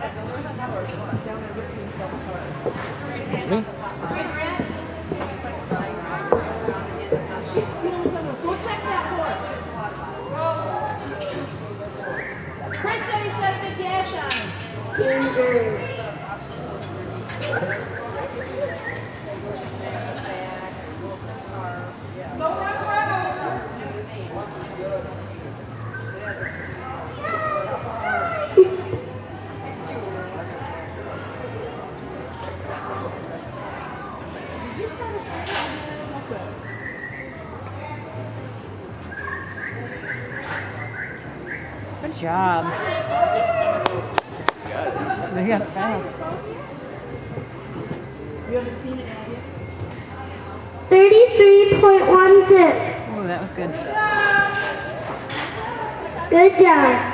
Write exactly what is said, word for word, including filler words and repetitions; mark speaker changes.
Speaker 1: Me?
Speaker 2: She's doing something. Go check that horse. Chris said he's got a big dash on him. Injured. Go run, run over. Did you start a trial?
Speaker 3: Good job. They got it fast.
Speaker 2: You haven't seen it, have you?
Speaker 4: thirty-three point one six.
Speaker 3: Oh, that was good.
Speaker 4: Good job.